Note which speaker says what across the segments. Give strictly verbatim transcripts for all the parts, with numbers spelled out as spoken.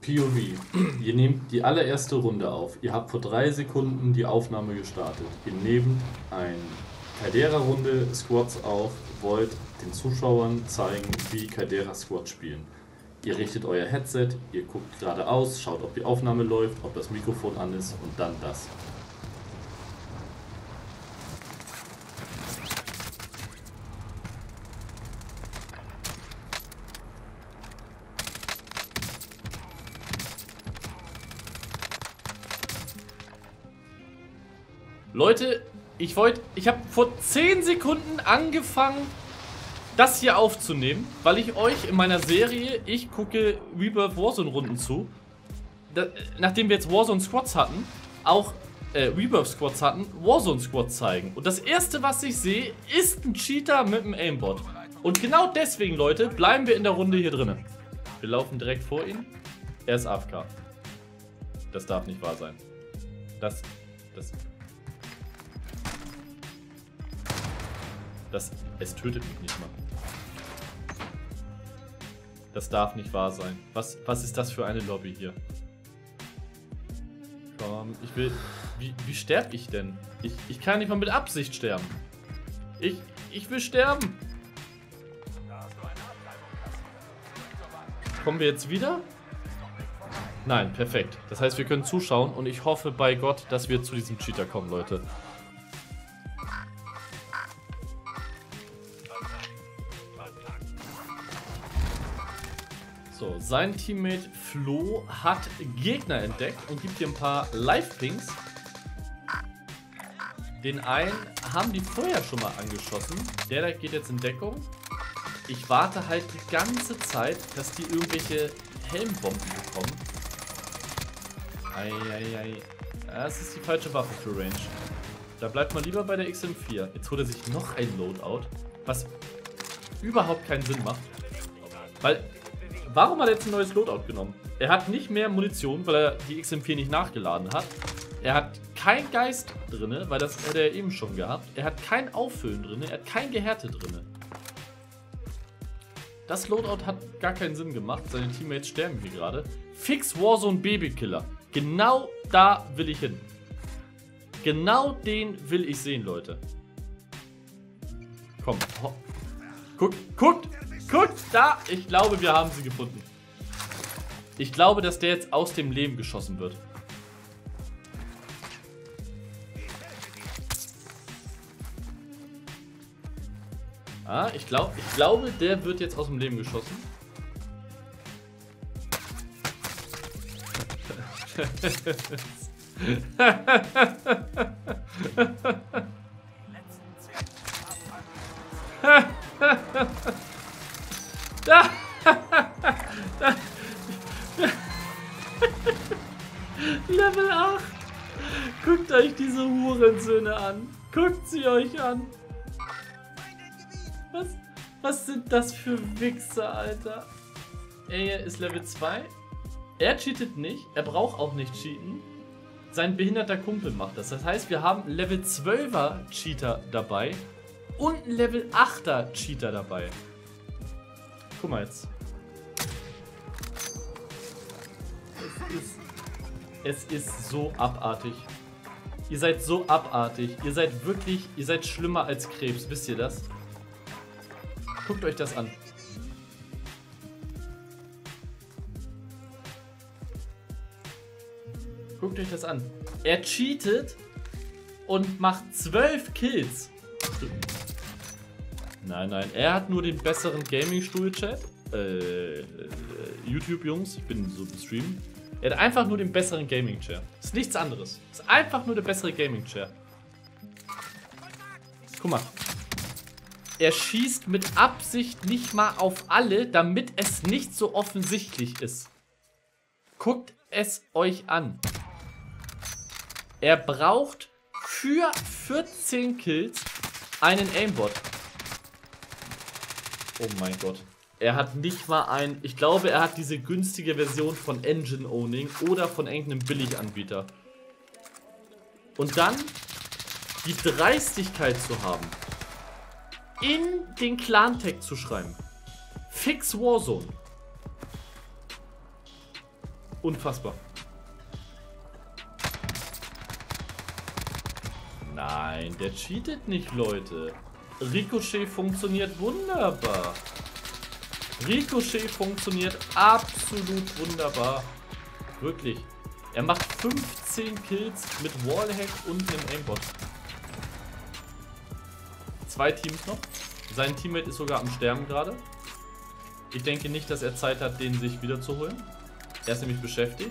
Speaker 1: P O V. Ihr nehmt die allererste Runde auf. Ihr habt vor drei Sekunden die Aufnahme gestartet. Ihr nehmt ein Caldera-Runde Squads auf, wollt den Zuschauern zeigen, wie Caldera Squad spielen. Ihr richtet euer Headset, ihr guckt geradeaus, schaut, ob die Aufnahme läuft, ob das Mikrofon an ist und dann das.
Speaker 2: Leute, ich wollte, ich habe vor zehn Sekunden angefangen, das hier aufzunehmen, weil ich euch in meiner Serie, ich gucke Rebirth Warzone Runden zu, da, nachdem wir jetzt Warzone Squads hatten, auch äh, Rebirth Squads hatten, Warzone Squads zeigen. Und das erste, was ich sehe, ist ein Cheater mit einem Aimbot. Und genau deswegen, Leute, bleiben wir in der Runde hier drinnen. Wir laufen direkt vor ihm. Er ist A F K. Das darf nicht wahr sein. Das, das... Das, es tötet mich nicht mal. Das darf nicht wahr sein. Was, was ist das für eine Lobby hier? Komm, ich will... Wie, wie sterbe ich denn? Ich, ich kann nicht mal mit Absicht sterben. Ich, ich will sterben. Kommen wir jetzt wieder? Nein, perfekt. Das heißt, wir können zuschauen und ich hoffe bei Gott, dass wir zu diesem Cheater kommen, Leute. So, sein Teammate Flo hat Gegner entdeckt und gibt hier ein paar Live-Pings. Den einen haben die vorher schon mal angeschossen. Der da geht jetzt in Deckung. Ich warte halt die ganze Zeit, dass die irgendwelche Helmbomben bekommen. Eieiei. Das ist die falsche Waffe für Range. Da bleibt man lieber bei der X M vier. Jetzt holt er sich noch ein Loadout, was überhaupt keinen Sinn macht. Weil... Warum hat er jetzt ein neues Loadout genommen? Er hat nicht mehr Munition, weil er die X M vier nicht nachgeladen hat. Er hat kein Geist drin, weil das hätte er eben schon gehabt. Er hat kein Auffüllen drin, er hat kein Gehärte drin. Das Loadout hat gar keinen Sinn gemacht. Seine Teammates sterben hier gerade. Fix Warzone Babykiller. Genau da will ich hin. Genau den will ich sehen, Leute. Komm. Guckt, guckt! Guckt, da! Ich glaube, wir haben sie gefunden. Ich glaube, dass der jetzt aus dem Leben geschossen wird. Ah, ich, glaub, ich glaube, der wird jetzt aus dem Leben geschossen. Da. Level acht. Guckt euch diese Hurensöhne an. Guckt sie euch an. Was, was sind das für Wichser, Alter? Er ist Level zwei. Er cheatet nicht. Er braucht auch nicht cheaten. Sein behinderter Kumpel macht das. Das heißt, wir haben Level zwölfer Cheater dabei und einen Level achter Cheater dabei. Guck mal jetzt. Es ist, es ist so abartig. Ihr seid so abartig. Ihr seid wirklich, ihr seid schlimmer als Krebs. Wisst ihr das? Guckt euch das an. Guckt euch das an. Er cheatet und macht zwölf Kills. Nein, nein, er hat nur den besseren Gaming-Stuhl-Chat. Äh, äh, YouTube-Jungs, ich bin so im Stream. Er hat einfach nur den besseren Gaming-Chair. Ist nichts anderes. Ist einfach nur der bessere Gaming-Chair. Guck mal. Er schießt mit Absicht nicht mal auf alle, damit es nicht so offensichtlich ist. Guckt es euch an. Er braucht für vierzehn Kills einen Aimbot. Oh mein Gott. Er hat nicht mal ein... Ich glaube, er hat diese günstige Version von Engine Owning oder von irgendeinem Billiganbieter. Und dann die Dreistigkeit zu haben, in den Clan-Tag zu schreiben. Fix Warzone. Unfassbar. Nein, der cheatet nicht, Leute. Ricochet funktioniert wunderbar. Ricochet funktioniert absolut wunderbar. Wirklich. Er macht fünfzehn Kills mit Wallhack und einem Aimbot. Zwei Teams noch. Sein Teammate ist sogar am Sterben gerade. Ich denke nicht, dass er Zeit hat, den sich wiederzuholen. Er ist nämlich beschäftigt.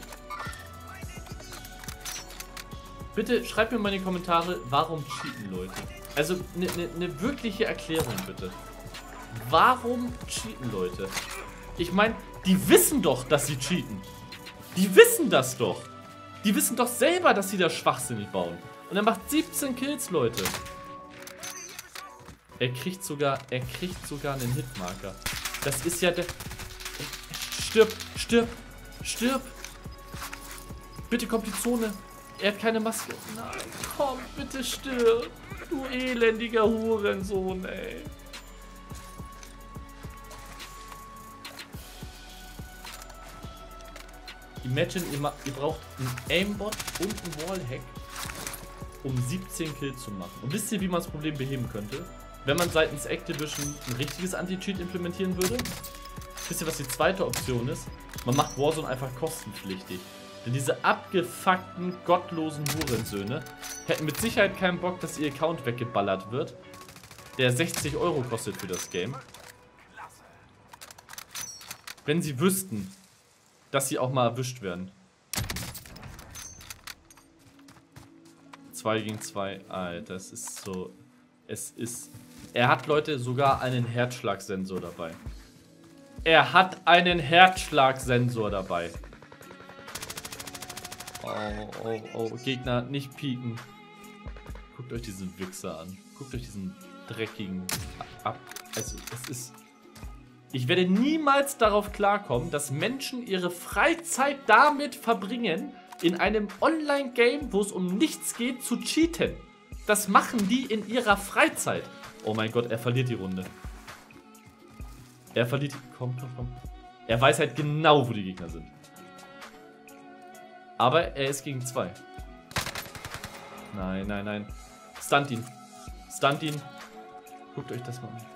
Speaker 2: Bitte schreibt mir mal in die Kommentare, warum cheaten Leute. Also eine ne, ne wirkliche Erklärung bitte. Warum cheaten Leute? Ich meine, die wissen doch, dass sie cheaten. Die wissen das doch. Die wissen doch selber, dass sie da schwachsinnig bauen. Und er macht siebzehn Kills, Leute. Er kriegt sogar, er kriegt sogar einen Hitmarker. Das ist ja der... Stirb, stirb, stirb. Bitte kommt die Zone. Er hat keine Maske. Nein, komm, bitte stirb. Du elendiger Hurensohn, ey. Imagine, ihr, ihr braucht einen Aimbot und einen Wallhack, um siebzehn Kills zu machen. Und wisst ihr, wie man das Problem beheben könnte? Wenn man seitens Activision ein richtiges Anti-Cheat implementieren würde? Wisst ihr, was die zweite Option ist? Man macht Warzone einfach kostenpflichtig. Denn diese abgefuckten, gottlosen Hurensöhne hätten mit Sicherheit keinen Bock, dass ihr Account weggeballert wird, der sechzig Euro kostet für das Game. Wenn sie wüssten, dass sie auch mal erwischt werden. zwei gegen zwei, Alter, das ist so... Es ist... Er hat, Leute, sogar einen Herzschlagsensor dabei. Er hat einen Herzschlagsensor dabei. Oh, oh, oh, Gegner, nicht pieken. Guckt euch diesen Wichser an. Guckt euch diesen dreckigen ab. Also, es ist... Ich werde niemals darauf klarkommen, dass Menschen ihre Freizeit damit verbringen, in einem Online-Game, wo es um nichts geht, zu cheaten. Das machen die in ihrer Freizeit. Oh mein Gott, er verliert die Runde. Er verliert... Komm, komm, komm. Er weiß halt genau, wo die Gegner sind. Aber er ist gegen zwei. Nein, nein, nein. Stunt ihn. Stunt ihn. Guckt euch das mal an.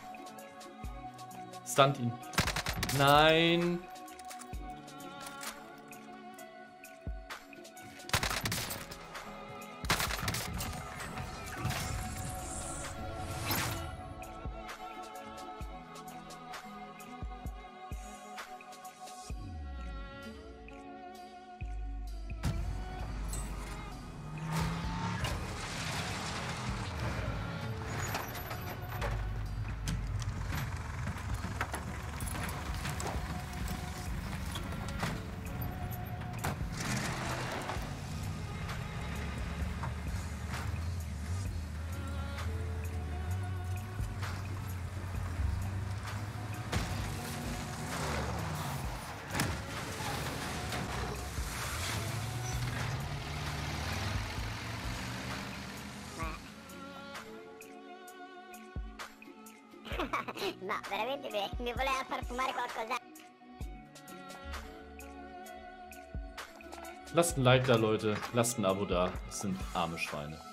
Speaker 2: Stunt ihn. Nein.
Speaker 3: No, veramente mi voleva far fumare qualcosa.
Speaker 2: Lasst ein Like da, Leute. Lasst ein Abo da. Das sind arme Schweine.